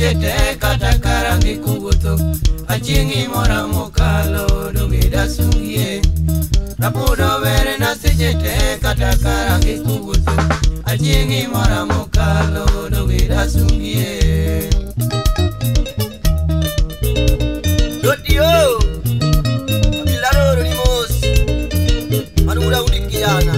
sejete kata karangi kuwuotho achingi mora mokalo donge dasungie rapudo vere na sejete kata karangi kuwuotho achingi mora mokalo donge dasungie Dodio Abilaro Rimos Manura Udikiana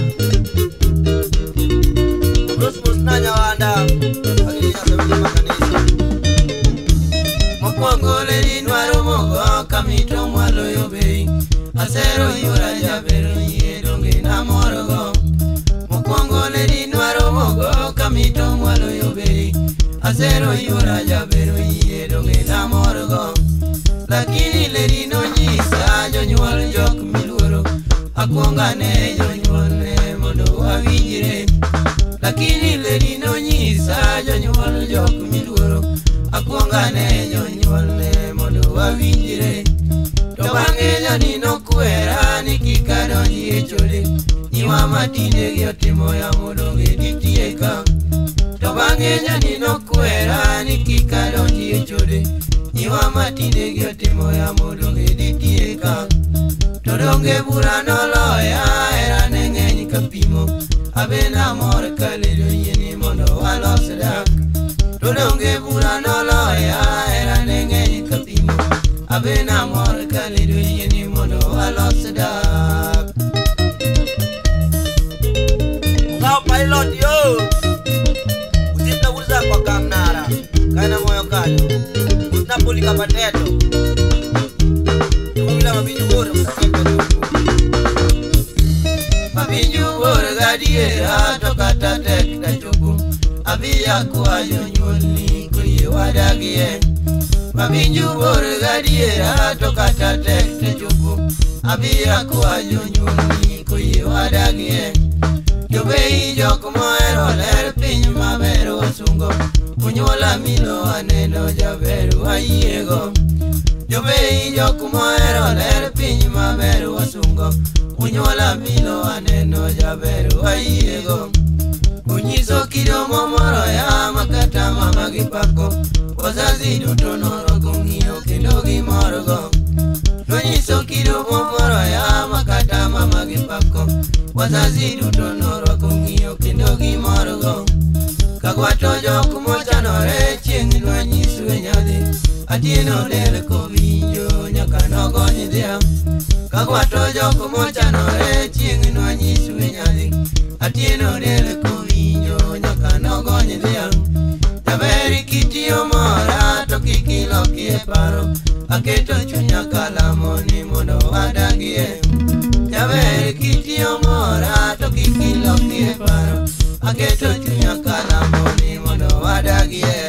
Rosmos Nanya Wanda Agilina Sabili Makanisa Mokwongo leri nwaro mogo kamito mwalo yobei Asero yura jabero yie donge na morogo Mokwongo leri nwaro mogo kamito mwalo yobei Asero yura jabero yie donge na morogo Lakini leri no nyisa jonyuol jok miluoro Akwonga ne jonyuol ne mondo wawinjire Lakini leri no nyisa jonyuol jok miluoro Akwonga ne jonyuol ne mondo wawinjire To bang'e jani nokwera ni kik adonji e chode Nyiwa matinde gi otimo yamo donge nitie ka To bang'e jani nokwera ni kik adonji e chode Nyiwa matinde gi otimo yamo donge nitie ka To donge bura noloya era ne ng'eny kapimo Abena mor kaledo yieni mondo walos dak To donge bura noloya era ne ng'eny kapimo Abena mor kaledo yieni mondo walos dak Ngao pilot yo Usita uza kwa kamnara Kaina moyo kajo Napoli kapateto Tumila mabinyu bore mtakeka tuku Mabinyu bore gadiera tokata tek da chobu Abia kwa jonyuolni kuye wadagie Mabinyu bore gadiera tokata tek da chobu Abia kwa jonyuolni kuye wadagie Jobei jok moero ler piny maber wasungo Kunyuola milo aneno jaber wayiego Jobei jok moero ler piny maber wasungo Kunyuola milo aneno jaber wayiego Unyiso kido momoro ya makata mama gipako Wazazi duto norogo ng'iyo kendo gimorgo Unyiso kido momoro ya makata mama gipako Wazazi duto norogo ng'iyo kendo gimorgo Kagwato jok mochanore chieng' nwanyiswe nyadhi Atieno del kowinjo nyaka nogony dhiang' Kagwato jok mochanore chieng' nwanyiswe nyadhi Atieno del kowinjo nyaka nogony dhiang' Jaber kitiyo mora to kikiloki e paro Aketo chunya kalamoni mondo wadagie Jaber kitiyo mora to kikiloki e paro Aketo chunya kalamoni mondo wadagie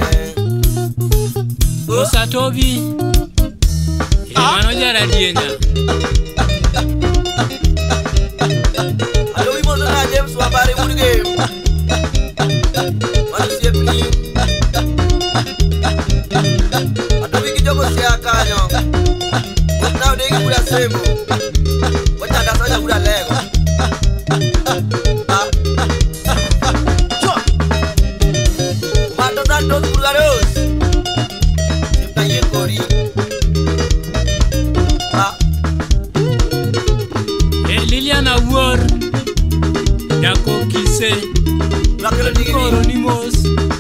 Musa Tobi Mano jara diena Alo imo na James Wabari Murge Manu siepni Ato wiki jogo siya kanyo Mutna udegi kuda semo Wachanda soja kuda lego Mato Santos Burgaros Sipna yekori Liliana War Yako Kise Koronimos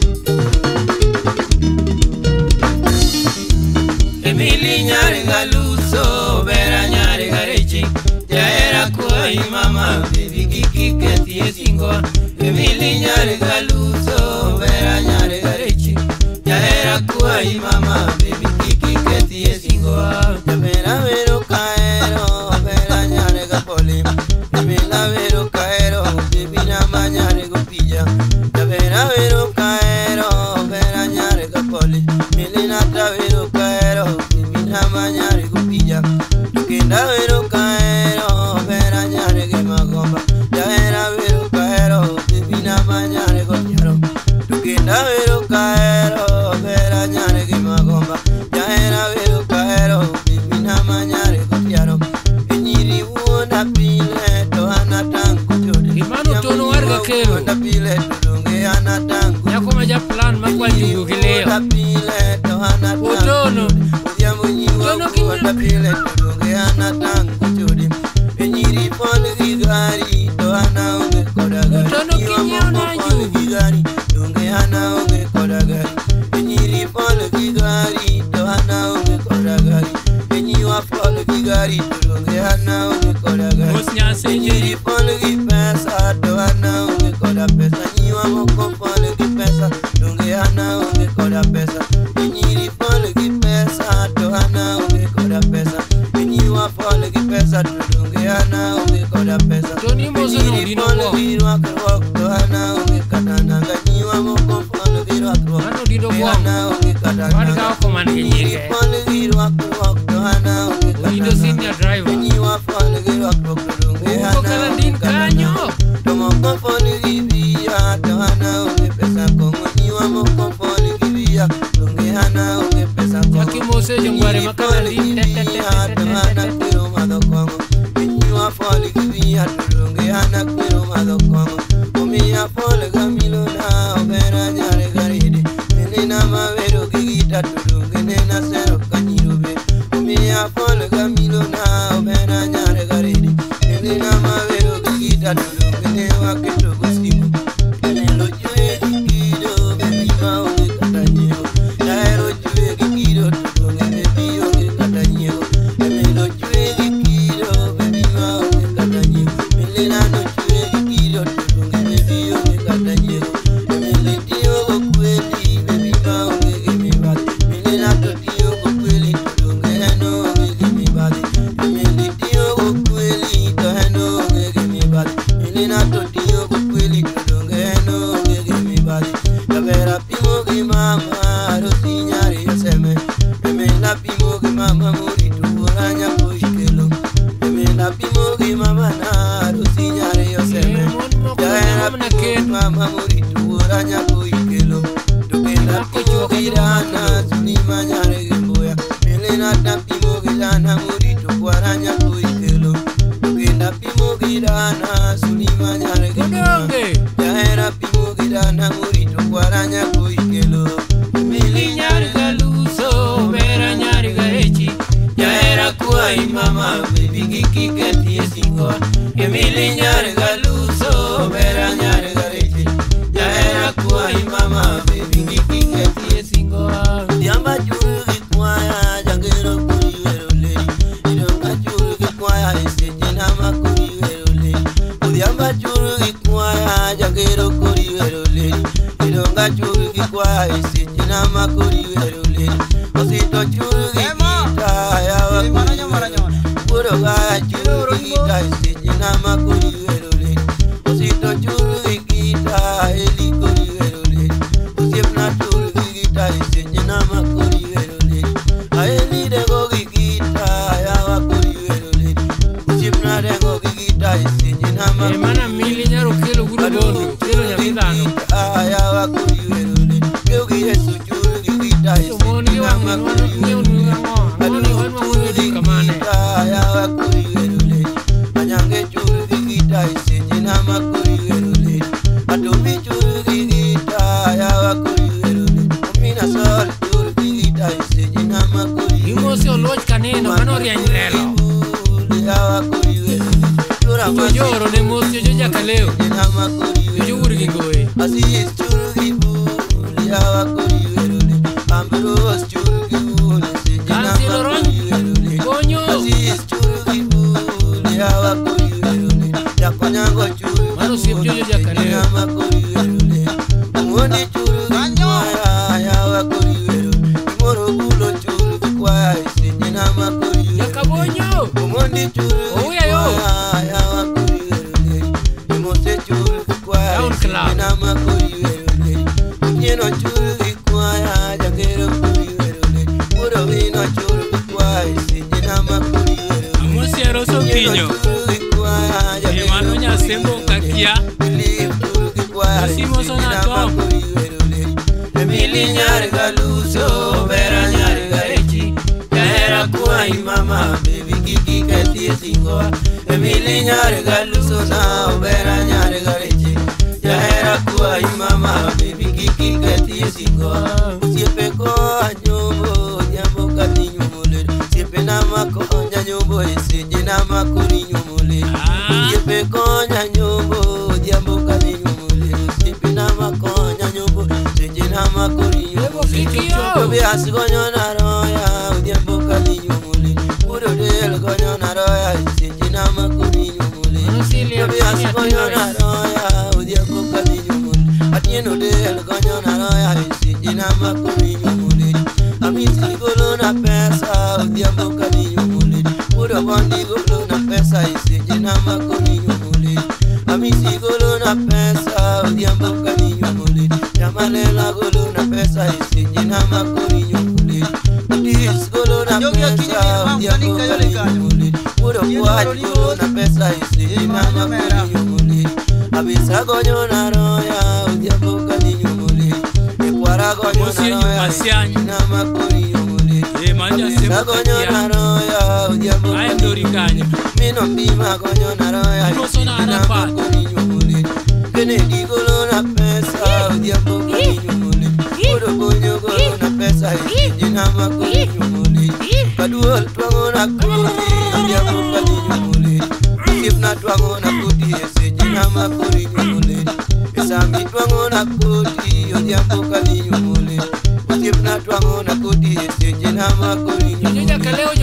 Emili nyari galuso Vera nyari garechi Jaera kuai mama Baby kiki keti esingoa Emili nyari galuso Vera nyari garechi Jaera kuai mama Baby kiki keti esingoa Jamera vero kaero Vera nyari gapoli Jamera vero kaero Baby nama nyari gupija Jamera vero kaero Vera nyari gapoli Milina ta vero kaero Baby nama nyari gupija Tukinda vero kaero Vera nyari gemagomba Jamera vero kaero Baby nama nyari gopjaro Tukinda vero kaero Vera nyari gemagomba Jamera vero kaero Baby nama nyari gopjaro Enyiri uonda pile to anatango jode Imano tono warga kero Uonda pile to donge anatango Nyako maja plan machon makwa njugu kileo. Otono. Otono kinyo. Pile tudunge anatang kuchudi enyiri pole gigari to ana unge kodagari Otono kinyo na njugu gigari dunge ana unge kodagari enyiri pole gigari to ana unge kodagari enyiwa pole gigari dunge ana unge kodagari Mosnya seje. enyiri pole gipesa to ana unge koda pesa enyiwa moko pole gipesa dunge ana unge koda pesa enyiri pole gipesa to ana unge koda pesa enyiwa pole gipesa dunge ana unge koda pesa Toni moso no dino ko. girwa krok to ana unge katana enyiwa moko pole girwa krok Ano dino ko. ana unge katana Warga ko man kenyege. pole girwa krok to ana unge Indo katana senior driver. enyiwa pole girwa krok dunge Uko kala ana din kanyo. tomo pole gibia to ana unge pesa kongo enyiwa moko pole gibia dunge ana unge pesa kongo Yaki mose jongware makala din. Mama muritu oranya kuikelo Tukenda pimo girana Suni manyare gemboya Melena tapimo girana muritu oranya kuikelo Tukenda pimo girana Suni manyare gemboya Jahera pimo girana muritu oranya kuikelo Mili nyari galuso Vera nyari gaechi Jahera kuai mama Baby kiki keti esingoa Emili nyari galuso Vera nyari gaechi Jahera kuai mama Baby kiki keti esingoa Diamba churu kikwaya Jangero kuri wero leli Idonga churu kikwaya Eseje nama kuri wero leli Diamba churu kikwaya Jangero kuri wero leli Idonga churu kikwaya Eseje nama kuri wero leli Osito churu kikita Yawa kuri wero Puro gaya churu kikita Eseje nama kuri wero leli Osito churu kikita Eli kuri wero leli Osiepna churu kikita Eseje nama kuri wero leli Aeli dengo kikita Yawa kuri wero leli Osiepna dengo kikita Eseje nama kuri Mana mili nyaro kilo guru bondo Kilo nyakidano Ayawa kuri wero leli Yogi Yesu churu kikita Eseje nama kuri wero leli Ayawa kuri wero leli Anyange churu kikita Eseje nama kuri wero leli Atomi churu kikita Ayawa kuri wero leli Omina sol churu kikita Eseje nama kuri wero Imosi oloch kaneno Mano riany relo Ayawa kuri wero leli Jojoro ne mos jojo jakaleo nama kuri wero Jojo uri gingoe Asis churu kibuli Ayawa kuri wero leli Ambros churu kibuli Eseje Kansilo nama ron kuri wero leli Konyo Asis churu kibuli Ayawa kuri wero leli Yakonyango churu Mano siep jojo jakaleo nama kuri wero leli Umundi churu kikwaya Ayawa kuri wero leli Imoro kulo churu kikwaya Eseje nama kuri wero leli Yakabonyo Umundi churu Ouya yo. kikwaya Ayawa kuri wero leli Imose churu kikwaya Down Eseje club. nama kuri wero leli Unyeno churu kikwaya Jangero kuri wero leli Muro vino churu kikwaya Eseje nama kuri wero leli Amosi eroso pinyo Emano nyasembo kakia Osimo sona tom Emili nyari galuso Vera nyari gaechi Jahera kuai mama Baby kiki keti esingoa Emili nyari galuso na Vera nyari gaechi Jahera kuai mama mama baby kiki keti singo Siepe ko anyobo nyambo kati nyumule Siepe na makonya nyumbo eseje na makuri nyumule Siepe konya nyumbo nyambo kati nyumule Siepe na makonya nyumbo eseje na makuri nyumule Kobe asigonyo na roya nyambo kati nyumule Uro del gonyo na roya eseje na makuri nyumule Kobe asigonyo na roya nyambo kati nyumule Atieno del gonyo na roya eseje na makuri nyumule Amisi golo na pesa nyambo kati nyumule Uro bondi golo na pesa eseje na makuri nyumule Amisi golo na pesa nyambo kati nyumule Yamalela golo na pesa eseje na makuri nyumule Atis golo na pesa nyambo kati nyumule Uro kwat golo na pesa eseje na makuri nyumule Abisa gonyo na roya nyambo kati nyumule Ekwara gonyo na roya na makuri nyumule Abisa gonyo na roya nyambo kati nyumule Mino bima gonyo na roya na makuri nyumule Kennedy golo na pesa nyambo kati nyumule Uro gonyo golo na pesa eseje na makuri nyumule Kaduol twango na kuti nyambo kati nyumule Sip na twango na kuti eseje na makuri nyumule Esami twango na kuti nyambo kati nyumule Sip na twango na kuti eseje na makuri nyumule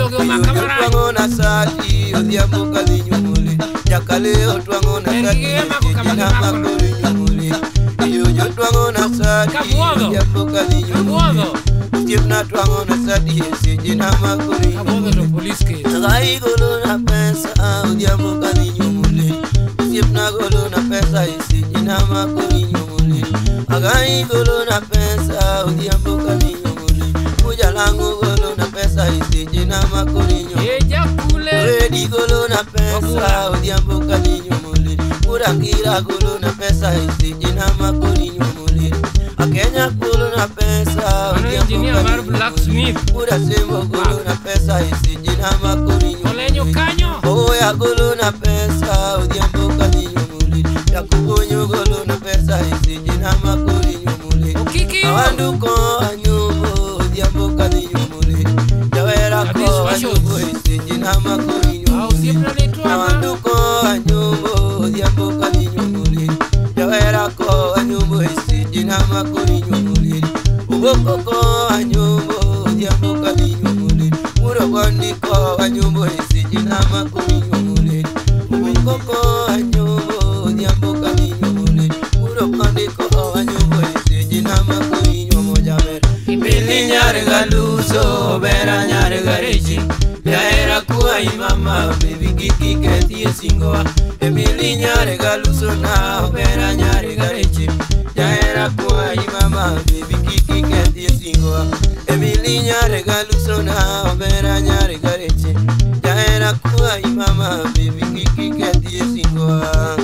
Twango na sati nyambo kati nyumule Jakaleo twango na sati eseje na makuri nyumule Yoyo twango na sati nyambo kati nyumule Sip na twango na sati eseje na makuri nyumule Gai golo na pesa nyambo kati nyumule Sip na golo na pesa eseje na makuri nyumule Gai golo na pesa nyambo kati nyumule Kuja langu golo na pesa eseje na makuri nyumule Redi golo na pesa nyambo kati nyumule Murangira golo na pesa eseje na makuri nyumule Akenya golo na pesa nyambo kati nyumule Murasembo golo na pesa eseje na makuri nyumule Oya golo na pesa nyambo kati nyumule Yakubonyo golo na pesa eseje na makuri nyumule Awanduko anyubo nyambo kati nyumule Jawera ko anyubo eseje na makuri nyumule Awanduko anyubo nyambo kati nyumule Jawera ko anyubo eseje na makuri nyumule Ubokoko anyubo nyambo kati nyumule Murobondi ko anyubo eseje na makuri nyumule Ubokoko anyubo nyambo kati nyumule Murobondi ko anyubo eseje na makuri nyumule Mili nyare galuso bera nyare garechi Yaera kuwa imama baby kiki keti esingoa Emili nyare galuso na bera nyare garechi Yaera kuwa imama baby kiki keti esingoa Emili nyare galuso na bera nyare garechi Yaera kuwa imama baby kiki keti esingoa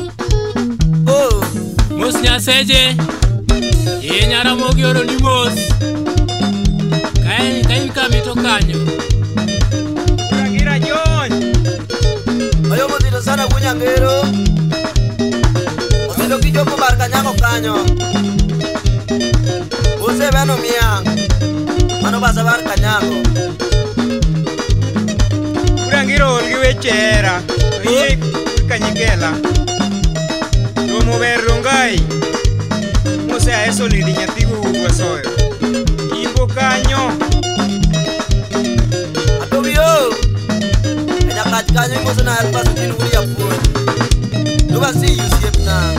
Oh Mos nyaseje Nyara mogi oro ni mos Kain kamito kanyo Gira John Ayo mozito sana kunyangero Mozito kijopo barka nyango kanyo Ose bano miang Mano basa barka nyango Urangiro olgi wechera Oye kanyikela Tomo berrongai Mose a eso ni diñatigo huesoyo Imbo kanyo Atobio Enya kanyo imo na alpa sutinu kuri ya puo Nuba si yusiep na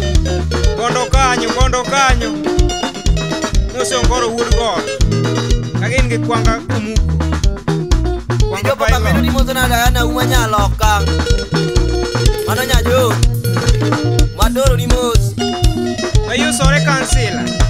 Kondo kanyo Mose ongoro urgor Kagin ke kwanga kumuko Video pa kamino ni mo na dayana umanya lokang Mano nyajo Madoro ni mos Ayo sore cancela